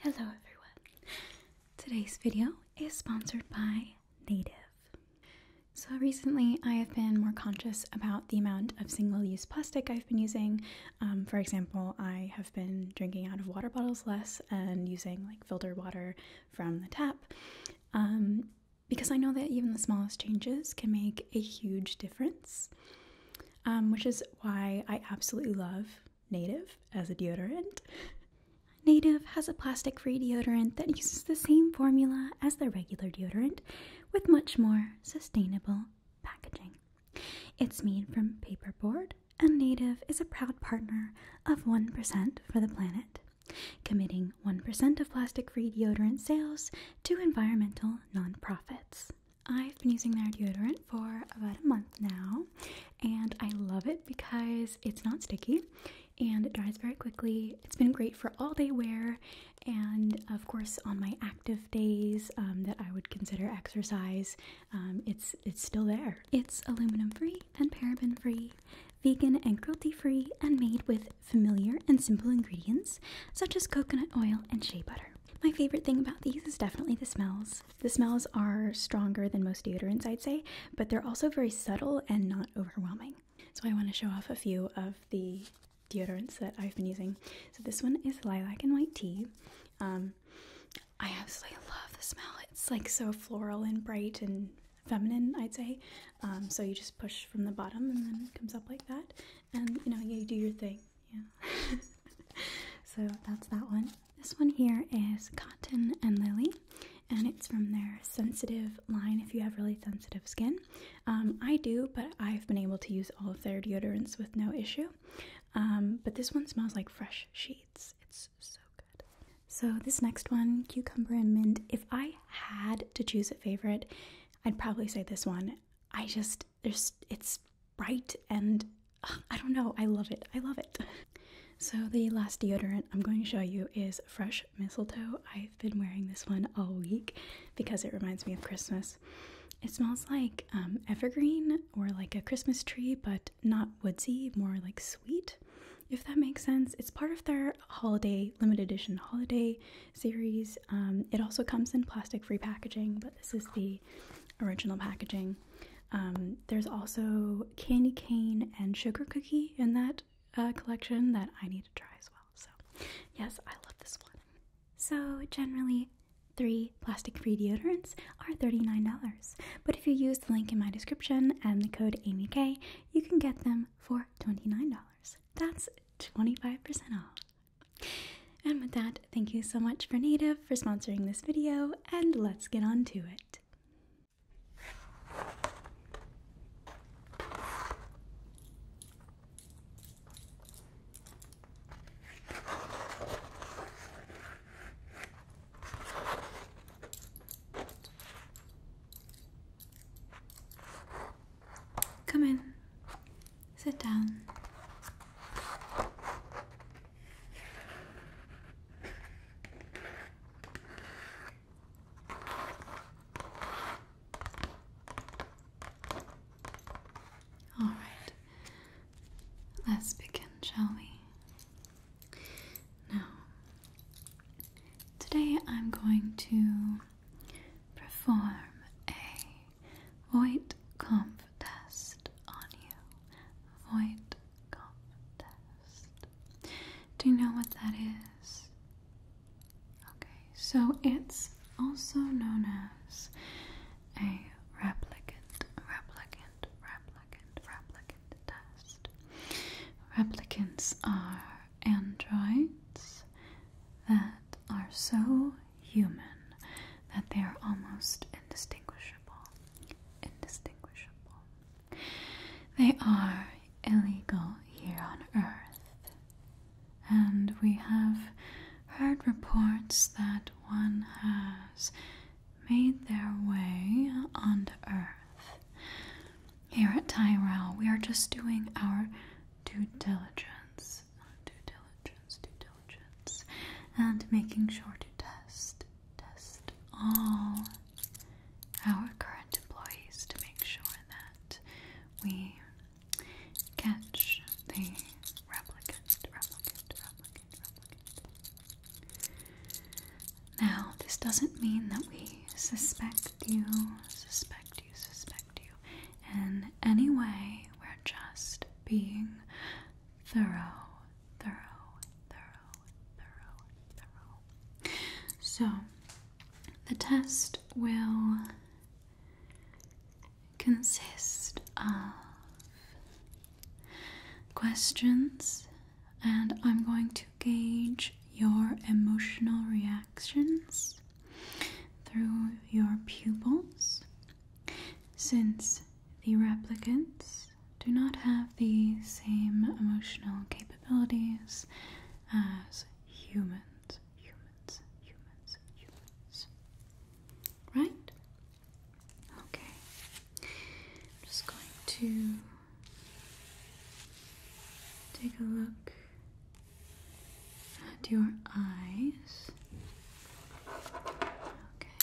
Hello everyone. Today's video is sponsored by Native. So recently I have been more conscious about the amount of single-use plastic I've been using. For example, I have been drinking out of water bottles less and using like filtered water from the tap because I know that even the smallest changes can make a huge difference, which is why I absolutely love Native as a deodorant. Native has a plastic-free deodorant that uses the same formula as the regular deodorant with much more sustainable packaging. It's made from paperboard, and Native is a proud partner of 1% for the planet, committing 1% of plastic-free deodorant sales to environmental nonprofits. I've been using their deodorant for about a month now, and I love it because it's not sticky and it dries very quickly. It's been great for all-day wear, and of course on my active days that I would consider exercise, it's still there. It's aluminum-free and paraben-free, vegan and cruelty-free, and made with familiar and simple ingredients such as coconut oil and shea butter. My favorite thing about these is definitely the smells. The smells are stronger than most deodorants, I'd say, but they're also very subtle and not overwhelming. So I want to show off a few of the deodorants that I've been using. So this one is lilac and white tea. I absolutely love the smell. It's like so floral and bright and feminine, I'd say. So you just push from the bottom and then it comes up like that, and you do your thing. Yeah. So that's that one. This one here is Cotton and Lily, and it's from their sensitive line if you have really sensitive skin. I do, but I've been able to use all of their deodorants with no issue. But this one smells like fresh sheets. It's so good. So this next one, Cucumber and Mint, if I had to choose a favorite, I'd probably say this one. It's bright and I don't know, I love it. I love it. So the last deodorant I'm going to show you is Fresh Mistletoe. I've been wearing this one all week because it reminds me of Christmas. It smells like evergreen or like a Christmas tree, but not woodsy, more like sweet, if that makes sense. It's part of their holiday, limited edition holiday series. It also comes in plastic-free packaging, but this is the original packaging. There's also candy cane and sugar cookie in that collection that I need to try as well. So yes, I love this one. So generally 3 plastic-free deodorants are $39, but if you use the link in my description and the code AmyK, you can get them for $29. That's 25% off. And with that, thank you so much for Native for sponsoring this video, and let's get on to it. Come in. Sit down. All right. Let's begin, shall we? Now, today I'm going to perform a void comp test on you. Void comp test. Do you know what that is? Okay, so it's also known as a replicant test. Replicants are androids that are so human that they are almost indistinguishable. They are illegal here on Earth, and we have heard reports that one has made their way onto Earth. Here at Tyrell, we are just doing our due diligence, and making sure to test all our current employees to make sure that we catch the replicant. doesn't mean that we suspect you in any way. We're just being thorough. So, the test will consist of questions, and I'm going to gauge your emotional reactions through your pupils. Since the replicants do not have the same emotional capabilities as humans. Right? Okay. I'm just going to take a look at your eyes. Okay.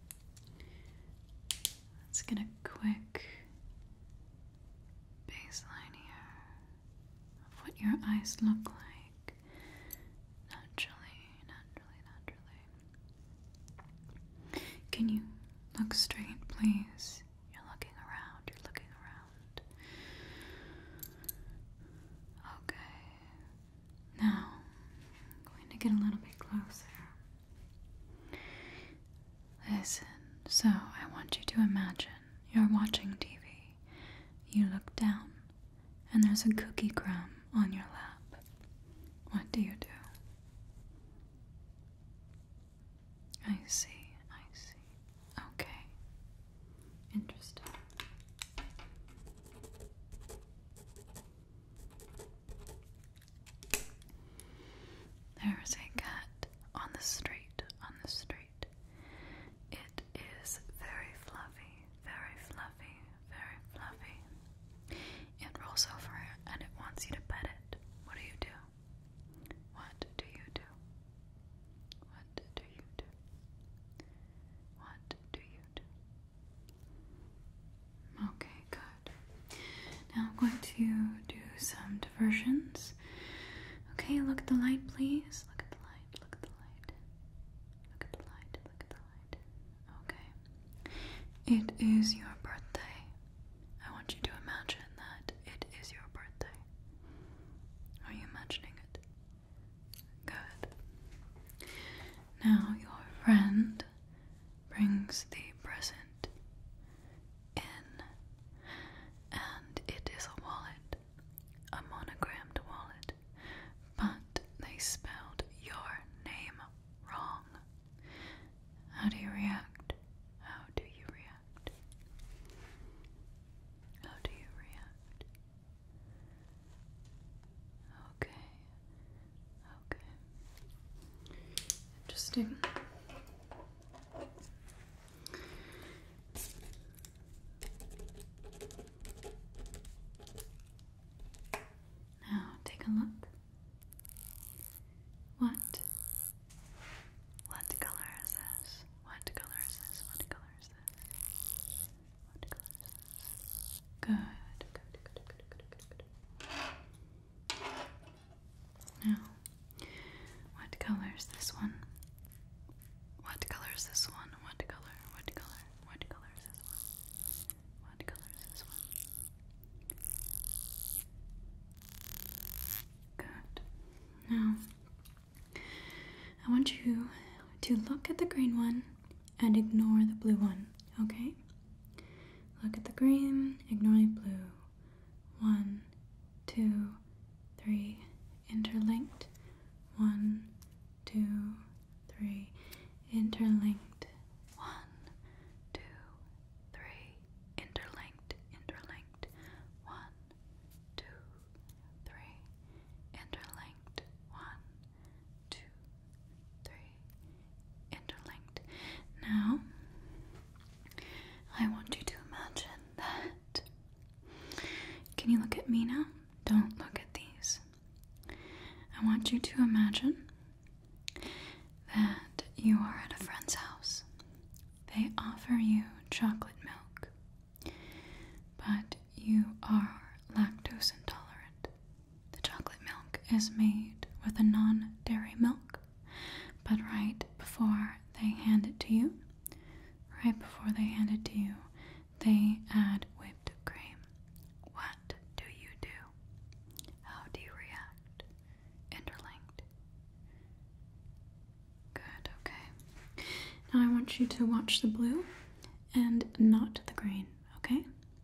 Let's get a quick baseline here of what your eyes look like. Naturally. Can you look straight, please? You're looking around. Okay. Now, I'm going to get a little bit closer. Listen, so I want you to imagine you're watching TV. You look down, and there's a cookie crumb on your lap. What do you do? I see. Okay. Interesting. There's a cat on the street. It is very fluffy. It rolls over and it wants you to pet it. What do you do? Okay, good. Now I'm going to do some diversions. Okay, look at the light, please. Look at the light. Okay. It is your birthday. I want you to imagine that it is your birthday. Are you imagining it? Good. Now your friend brings the present in, and it is a wallet, a monogrammed wallet, but they spelled your name wrong. How do you react? Okay. Interesting. Now take a look. What color is this? Good. Now, what color is this one? What color is this one? What color is this one? Good. Now, I want you to look at the green one and ignore the blue one, okay? Look at the green, ignore the blue. 1, 2, 3, interlinked. 1, 2, 3, interlinked. 1, 2, 3, interlinked. 1, 2, 3, interlinked. 1, 2, 3, interlinked. Now, I want you to imagine that. Can you look at me now? Don't look at these. I want you to imagine that you are at a friend's house. They offer you chocolate milk, but you are lactose intolerant. The chocolate milk is made with a non-dairy milk, but right before they hand it want you to watch the blue and not the green, okay?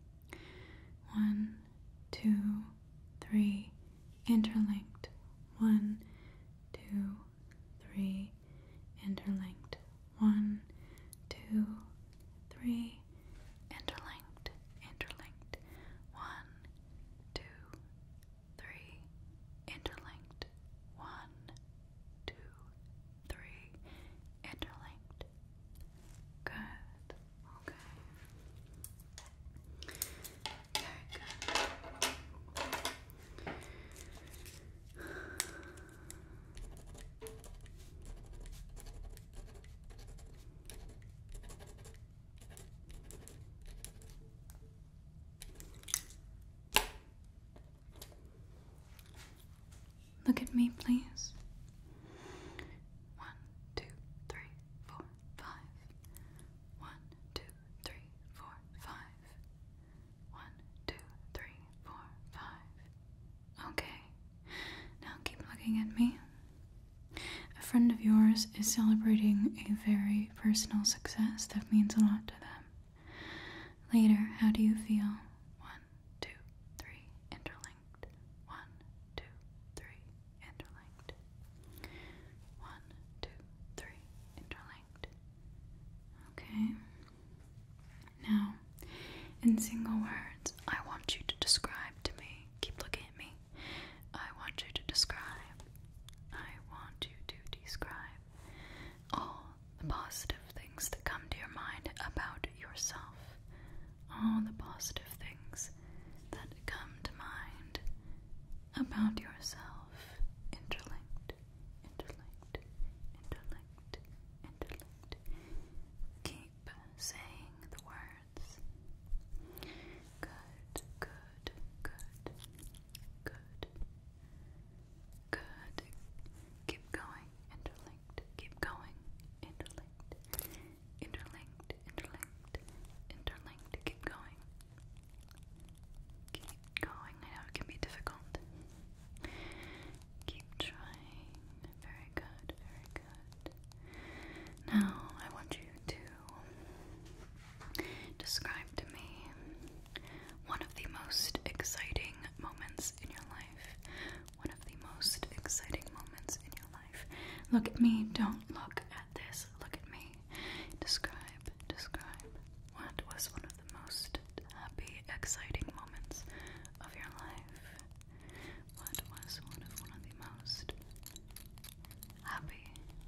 1, 2, 3, interlinked. 1, 2, 3, interlinked. 1, 2, 3, interlinked, interlinked. 1, 2, 3, interlinked. 1, 2, 3, interlinked. Good. Okay. Very good. Look at me, please. 1, 2, 3, 4, 5. 1, 2, 3, 4, 5. 1, 2, 3, 4, 5. Okay. Now keep looking at me. A friend of yours is celebrating a very personal success that means a lot to them. Later, how do you feel? 1, 2, 3, interlinked. 1, 2, 3, interlinked. 1, 2, 3, interlinked. Okay. Now, in single words, I want you to describe to me. Keep looking at me. I want you to describe. I want you to describe all the positive things that come to your mind about yourself. All the positive things that come to mind about yourself. Interlinked, interlinked, interlinked, interlinked. Keep saying the words. Good, good, good, good, good. Keep going, interlinked, keep going, interlinked, interlinked, interlinked, interlinked. Keep going. Keep going. I know it can be difficult. Keep trying. Very good, very good. Now, I want you to describe to me one of the most exciting moments in your life. One of the most exciting moments in your life. Look at me. Don't look at this. Look at me. Describe what was one of the most happy, exciting moments of your life. What was one of the most happy?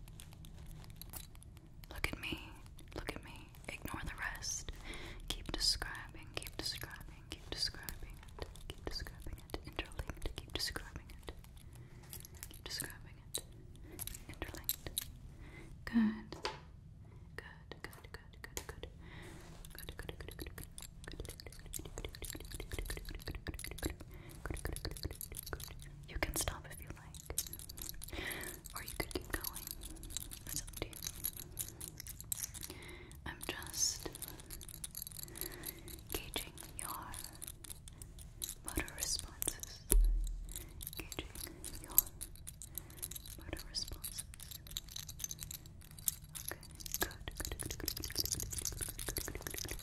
Look at me. Look at me. Ignore the rest. Keep describing. Keep describing. Keep describing it. Keep describing it. Interlinked. Keep describing it. Keep describing it. Interlinked. Good. Good, good, good, good, good. Good, good, good, good, good. You can stop if you like. Or you could keep going. It's up to you. I'm just gauging your motor responses. Gauging your motor responses. Okay, good, good, good, good, good, good, good, good, good, good, good,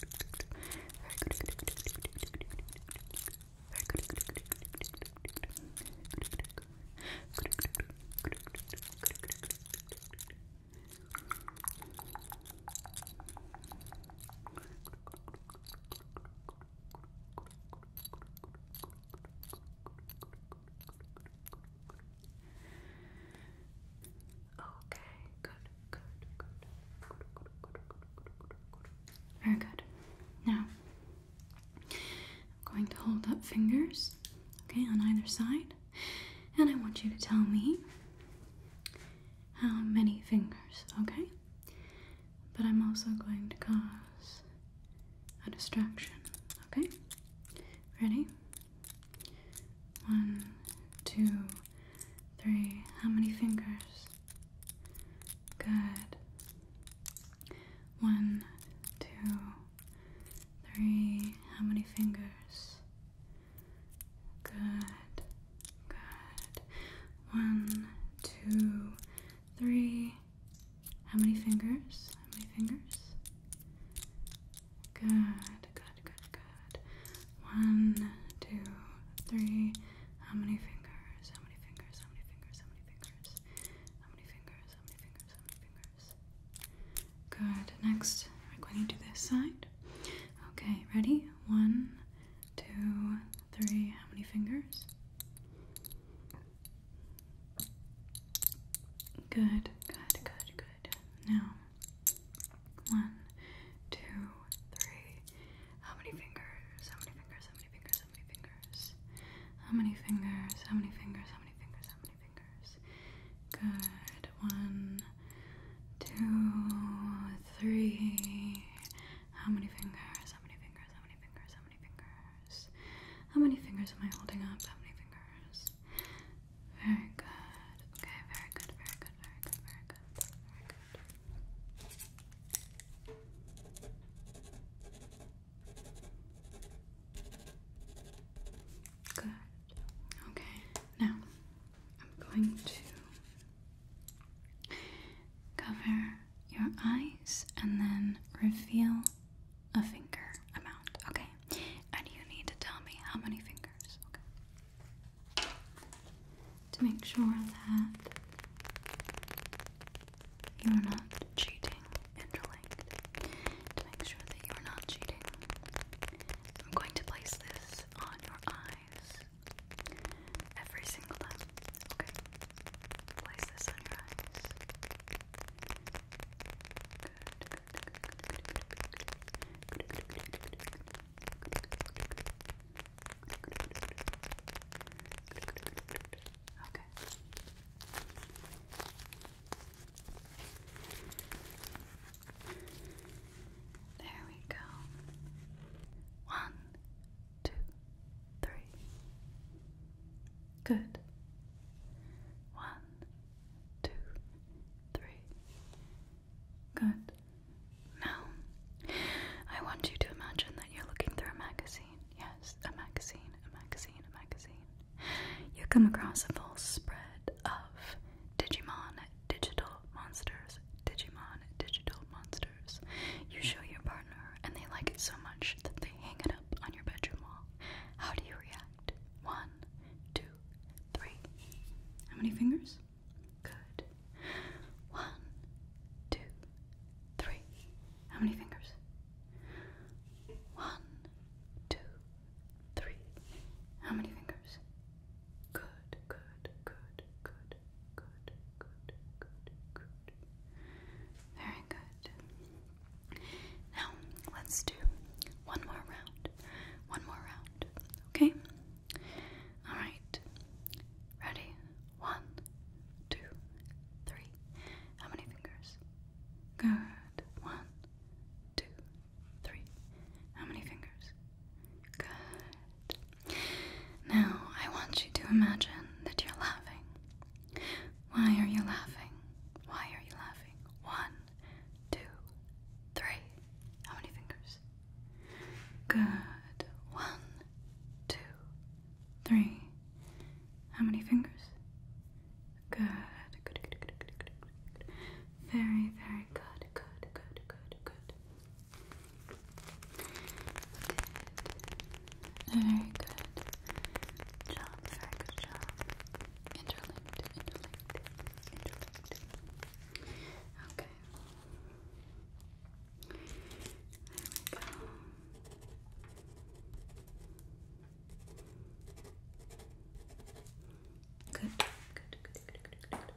very good. Now, I'm going to hold up fingers, okay, on either side, and I want you to tell me how many fingers, okay? But I'm also going to cause a distraction, okay? Ready? 1, 2, 3. How many fingers? Good. 1, 2, 3. How many fingers? Good. Good. 1, 2, 3. How many fingers? How many fingers? Good, good, good, good. 1, 2, 3. How many fingers? How many fingers? How many fingers? How many fingers? How many fingers? How many fingers? How many fingers? Good. Next, we're going to do this side. Okay, ready? 1, 2, 3. How many fingers? Good, good, good, good. Now, 1, 2, 3. How many fingers? How many fingers? How many fingers? How many fingers? How many fingers? How many fingers? How many fingers? How many fingers? Good. 1, 2, 3. How many fingers? How many fingers? How many fingers? How many fingers? How many fingers am I holding up? How many fingers? Very good. Okay, very good, very good, very good, very good, very good. Good. Okay, now I'm going to cover your eyes and then reveal a finger amount, okay? And you need to tell me how many fingers, okay? To make sure that you are not cheating, interlinked. To make sure that you are not cheating, I'm going to place this on your eyes every single time, okay? Place this on your eyes. Okay. There we go. 1, 2, 3. Good. 1, 2, 3. Good. Now, I want you to imagine that you're looking through a magazine. Yes, a magazine, a magazine, a magazine. You come across a full spread of Digimon digital monsters. Digimon digital monsters. You show your partner and they like it so much that they hang it up on your bedroom wall. How do you react? 1, 2, 3. How many fingers? Good. 1, 2, 3. How many fingers? 1, 2, 3. How many fingers? Good, good, good, good, good, good, good, good. Very good. Now, let's do one more round. One more round. Okay? Alright. Ready? 1, 2, 3. How many fingers? Good. 1, 2, 3. How many fingers? Good. Now, I want you to imagine that you're laughing. Why are you laughing? Why are you laughing? 1, 2, 3. How many fingers? Good. 1, 2, 3. How many fingers? Good. Good, good, good, good, good, good. Very, very good, good, good, good, good. Very good. Job, very good job. Interlinked, interlinked, interlinked. Okay. There we go. Good, good, good, good, good, good.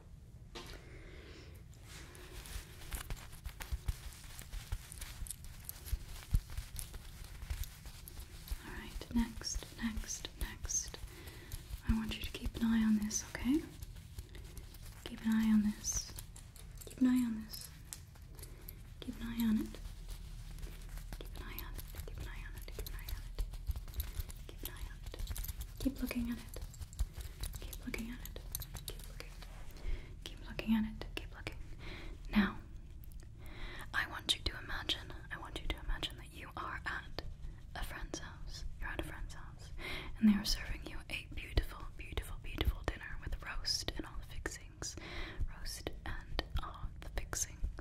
Alright, next, next, next. I want you to keep an eye on this, okay? Keep an eye on this. Keep an eye on this. Keep an eye on it. Keep an eye on it. Keep an eye on it. Keep an eye on it. Keep an eye on it. Keep looking at it. Keep looking at it. Keep looking. Keep looking at it. Keep looking. Now, I want you to imagine that you are at a friend's house. You're at a friend's house. And they are serving you a beautiful, beautiful, beautiful dinner with roast and all the fixings. Roast and all the fixings.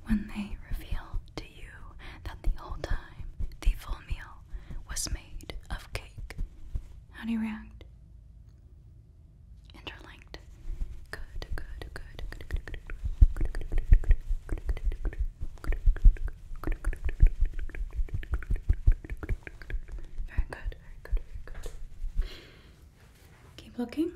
when they reveal to you that the whole time the full meal was made of cake? How do you react? Interlinked. Good, good, good, good, good, good. Very good, very good, very good. Keep looking.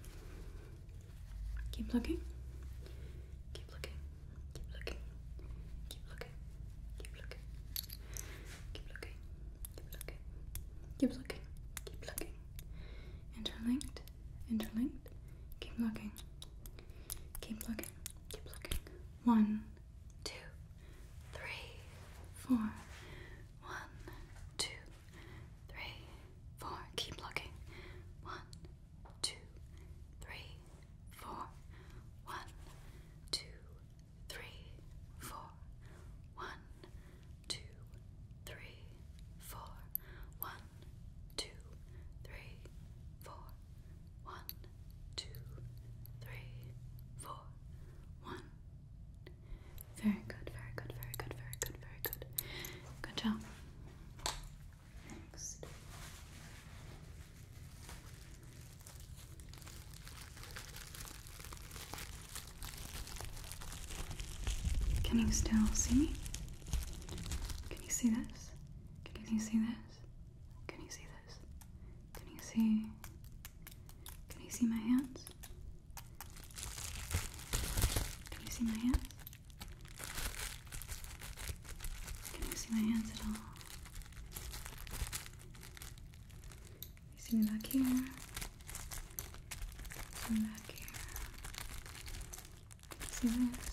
Keep looking. Keep looking. Keep looking. Keep looking. Keep looking. Keep looking. Keep looking. Keep looking. Keep looking. Interlinked. Interlinked. Keep looking. Keep looking. Keep looking. 1, 2, 3, 4. 1, 2, 3, 4. Keep looking. 1, 2, 3, 4. 1, 2, 3, 4. 1, 2, 3, 4. 1, 2, 3, 4. 1, 2, 3, 4. 1. Very good, very good, very good, very good, very good. Good job. Next. Can you still see me? Can you see this? Can you see this? Can you see this? Can you see? Can you see my hands? Can you see my hands? Can you see my hands at all? You see me back here? See me back here? Can you see this?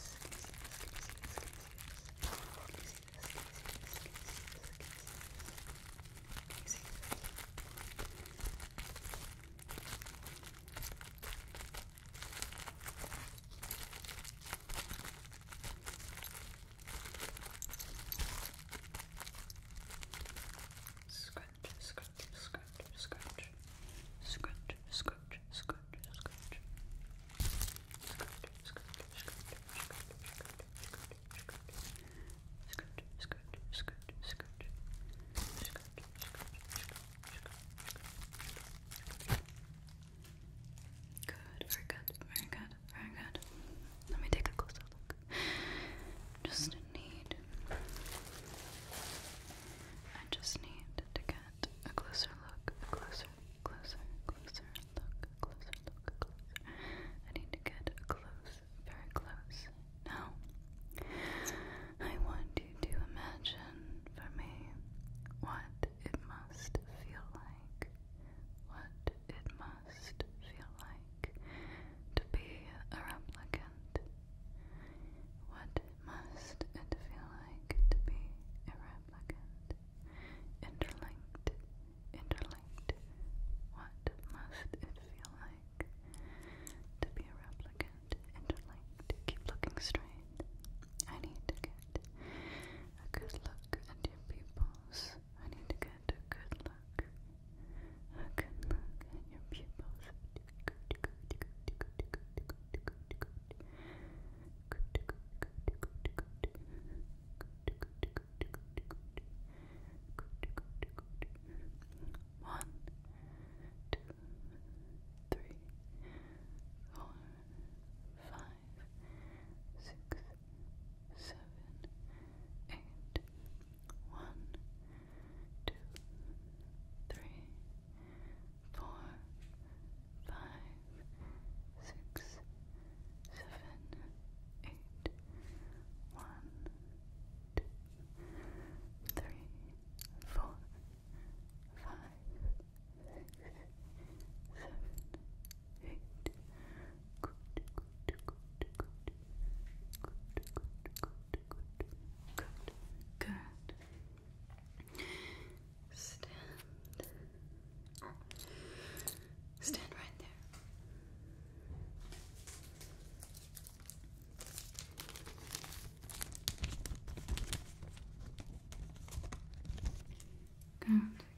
Good.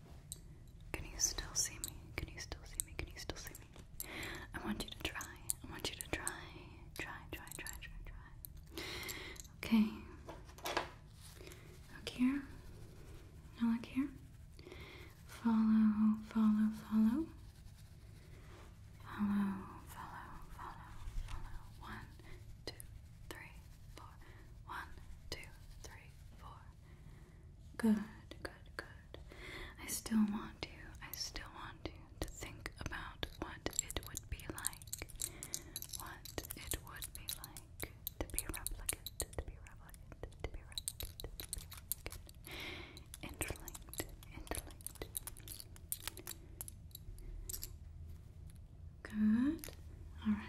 Can you still see me? Can you still see me? Can you still see me? I want you to try. I want you to try. Try. Okay. here. Now look here. Follow, follow, follow. Follow, follow, follow, follow. 1, 2, 3, 4. 1, 2, 3, 4. Good, good, good. I still want you to think about what it would be like. What it would be like to be a replicant, to be a replicant, to be a replicant, to be a replicant. Interlinked, interlinked. Good. All right.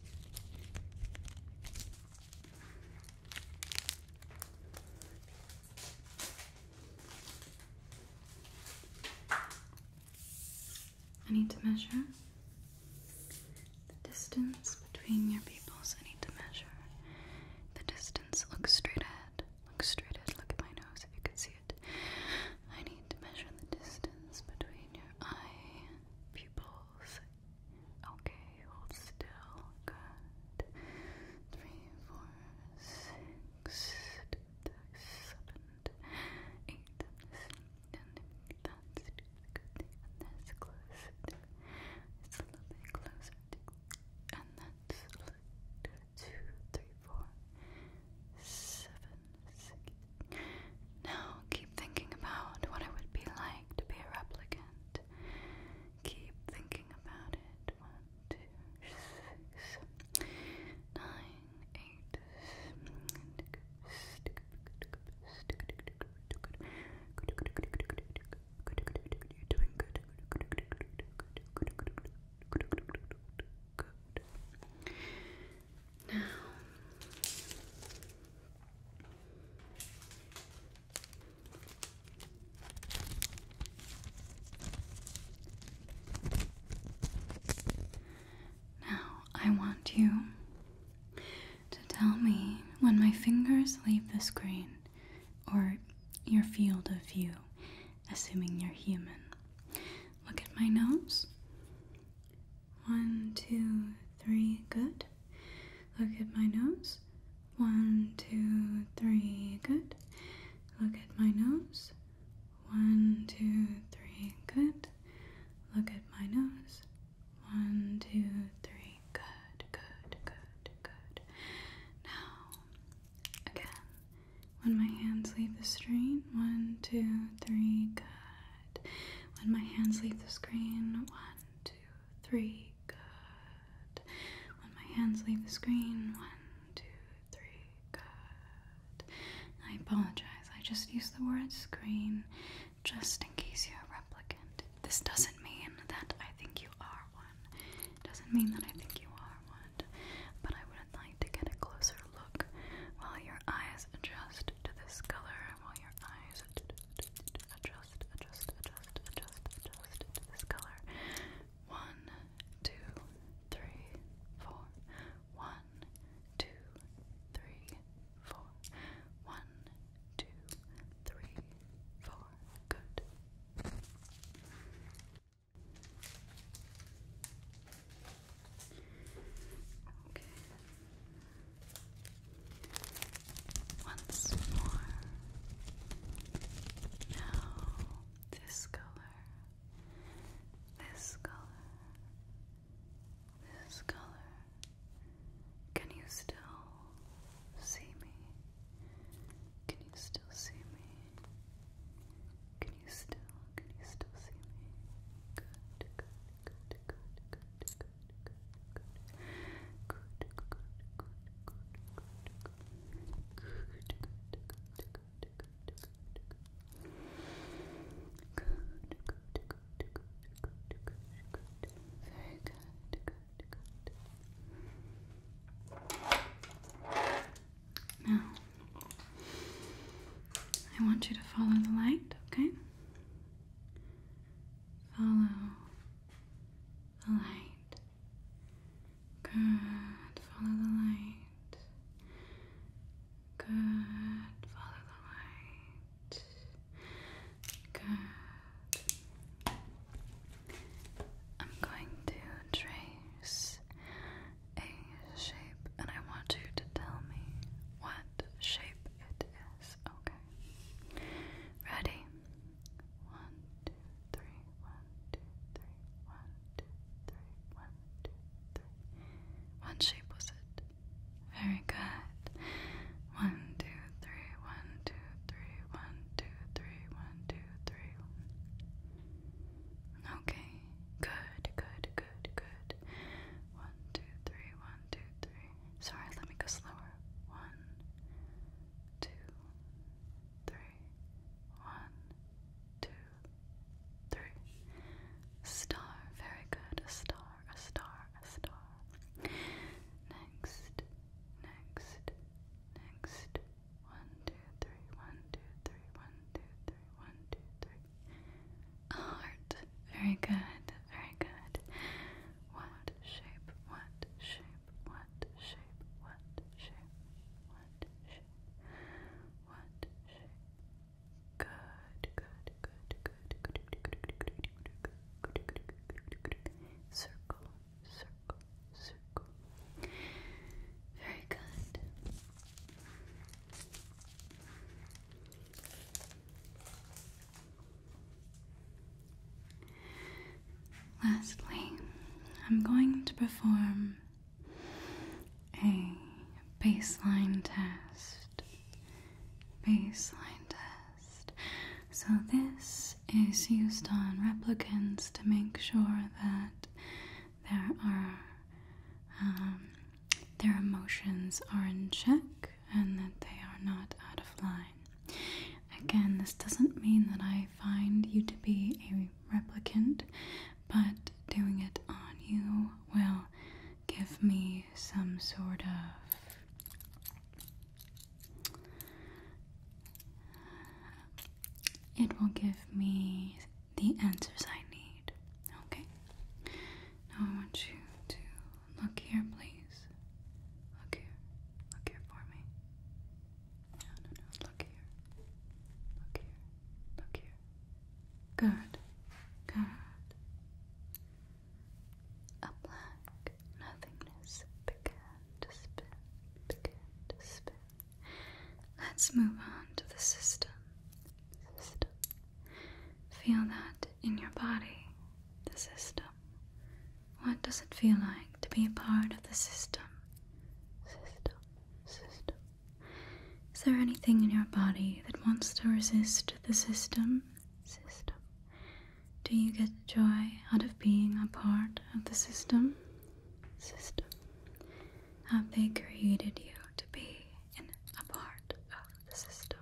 I need to measure the distance between your pupils. I need to measure the distance. Look straight ahead. Look straight ahead. Look at my nose if you can see it. I need to measure the distance between your eye pupils. Okay, hold still. Good. 3, 4, 6, 7, 8. That's close. It's a little bit closer. And that's 2, 3, 4, 7, 6. Now keep thinking about what it would be like to be a replicant. Keep thinking about it. 1, 2, 6, 9, 8. You're doing good. Now I want you to tell me when my fingers leave the screen or your field of view, assuming you're human. Look at my nose. 1, 2, 3, good. Look at my nose. 1, 2, 3, good. Look at my nose. 1, 2, 3, good. Look at my nose. 1, 2, 3, good, good, good, good. Now, again, when my hands leave the screen, 1, 2, 3, good. When my hands leave the screen, 1, 2, 3, good. When my hands leave the screen, 1, 2, 3, good. I apologize, I just used the word screen just in case you're a replicant. This doesn't mean that I think you are one. It doesn't mean that I think you are one. But I would like to get a closer look while your eyes adjust to this color, while your eyes adjust to this color. 1, 2, 3, 4. 1, 2, 3, 4. 1, 2, 3, 4. Good. Okay. Once more. Now, this color, this color, this color. Can you still see me? Can you still see me? Can you still see me? Good, good, good, good, good, good, good, good, good, very good, good. Now, I want you to follow the light, okay? Follow the light. Good. Follow the light. Good. Follow the light. Good. I'm going to trace a shape, and I want you to tell me what shape it is, okay? I'm going to perform a baseline test. So this is used on replicants to make sure that their emotions are in check and that they are not out of line. Again, this doesn't mean that I find you to be a replicant, but doing it on you will give me some sort of it will give me the answers I need. Okay? Now I want you to look here, please. Look here. Look here for me. No. Look here. Look here. Look here. Good. A black nothingness began to spin. Let's move on to the system. Feel that in your body, the system. What does it feel like to be a part of the system? System. Is there anything in your body that wants to resist the system? Do you get joy out of being a part of the system? Have they created you to be a part of the system?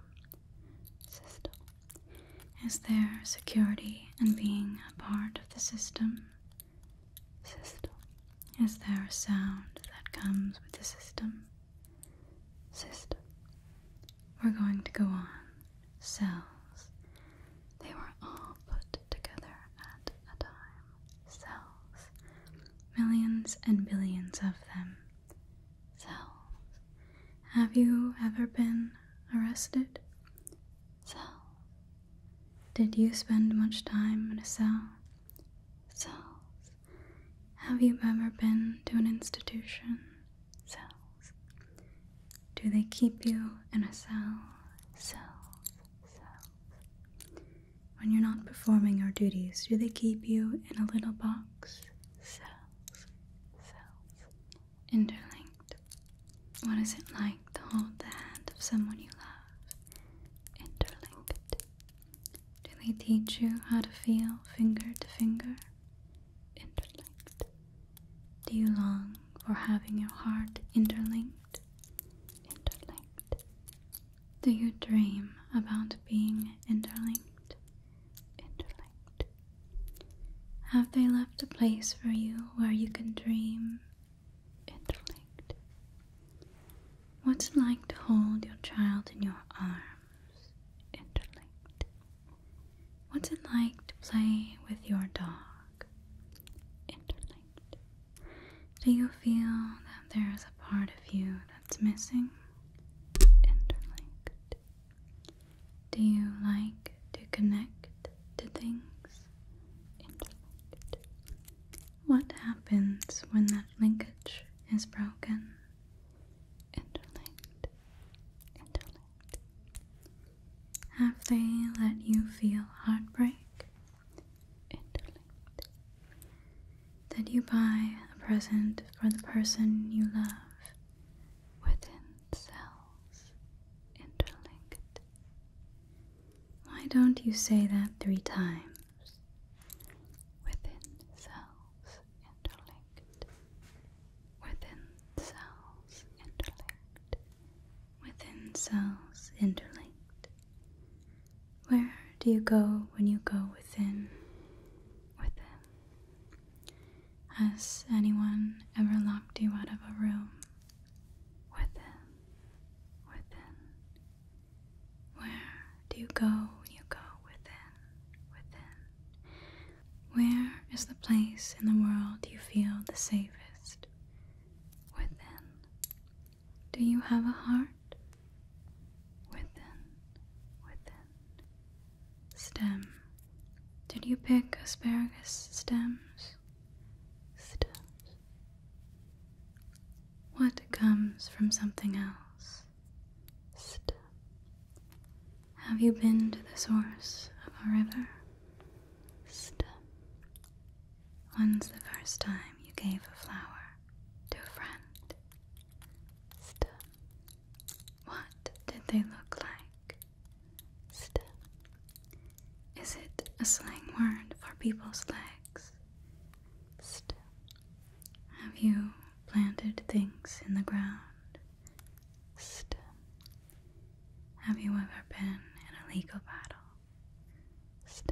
Is there security in being a part of the system? Is there a sound that comes with the system? We're going to go on. Cells. They were all put together at a time. Cells. Millions and billions of them. Cells. Have you ever been arrested? Cells. Did you spend much time in a cell? Cells. Have you ever been to an institution? Cells. Do they keep you in a cell? Cells. When you're not performing your duties, do they keep you in a little box? Cells. Interlinked. What is it like to hold the hand of someone you love? Interlinked. Do they teach you how to feel finger to finger? Interlinked. Do you long for having your heart interlinked? Interlinked. Do you dream about being interlinked? Interlinked. Have they left a place for you where you can dream? Interlinked. What's it like to hold your child in your arms? Interlinked. What's it like to play with your dog? Interlinked. Do you feel that there is a part of you that's missing? Interlinked. Do you like to connect to things? Interlinked. What happens when that linkage is broken? Interlinked. Interlinked. Have they let you feel heartbreak? Interlinked. Did you buy a present for the person you love? Within cells. Interlinked. Why don't you say that 3 times? Within cells. Interlinked. Within cells. Interlinked. Within cells. Interlinked. Where do you go when you go within? Within. Has anyone ever locked you out of a room? Within. Within. Where do you go when you go within? Within. Where is the place in the world you feel the safest? Within. Do you have a heart? Within. Within. Stem. Did you pick asparagus stems? Stems. What comes from something else? Stem. Have you been to the source of a river? Stem. When's the first time you gave a flower to a friend. Stem. What did they look like? Stem. Is it a slang word for people's legs? Stem. Have you planted things in the ground? Stem. Have you ever been in a legal battle? Stem.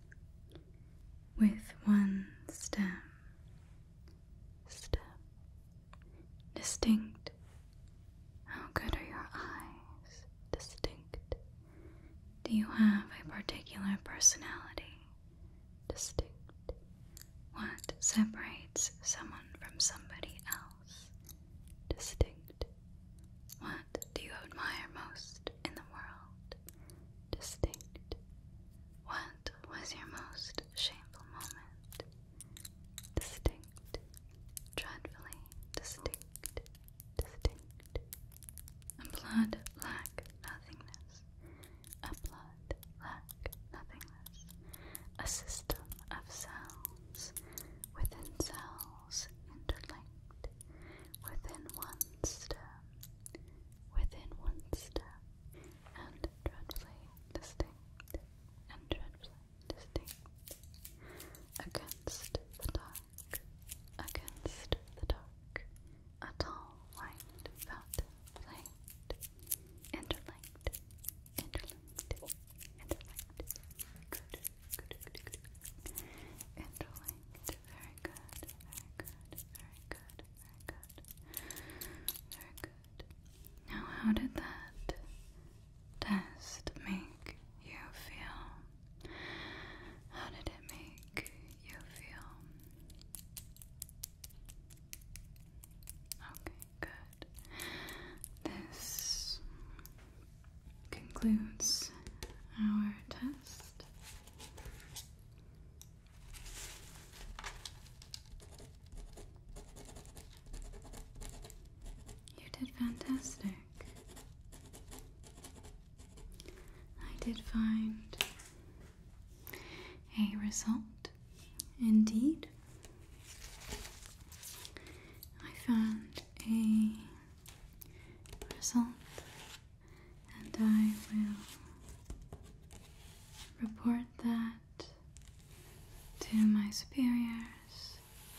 With one stem. Stem. Distinct. How good are your eyes? Distinct. Do you have a particular personality? Distinct. What separates someone from somebody else? Distinct. What do you admire most in the world? Distinct. What was your most shameful moment? Distinct. Dreadfully distinct. Distinct. A blood-black nothingness. A blood-black nothingness. A system of cells within cells interlinked within one stem. Within one stem. And dreadfully distinct. And dreadfully distinct. Against the dark. Against the dark. A tall white fountain flamed. Interlinked. Interlinked. Interlinked. Good. Interlinked. Very good. Very good. Very good. Very good. Very good. Now, how did that test make you feel? How did it make you feel? Okay, good. This concludes our test. You did fantastic. I did find a result. Indeed, I found a result, and I will report that to my superiors,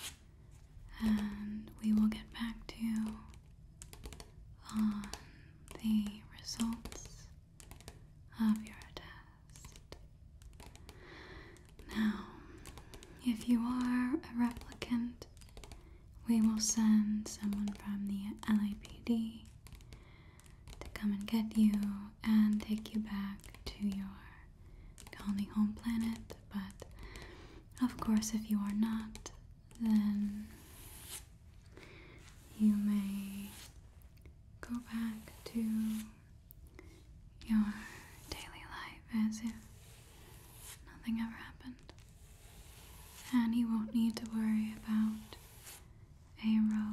and we will get back to you on the results of your test. Now, if you are a replicant, we will send someone from the LAPD to come and get you and take you back to your colony home planet. But of course, if you are not, then you may go back to your daily life as if nothing ever happened. And you won't need to worry about a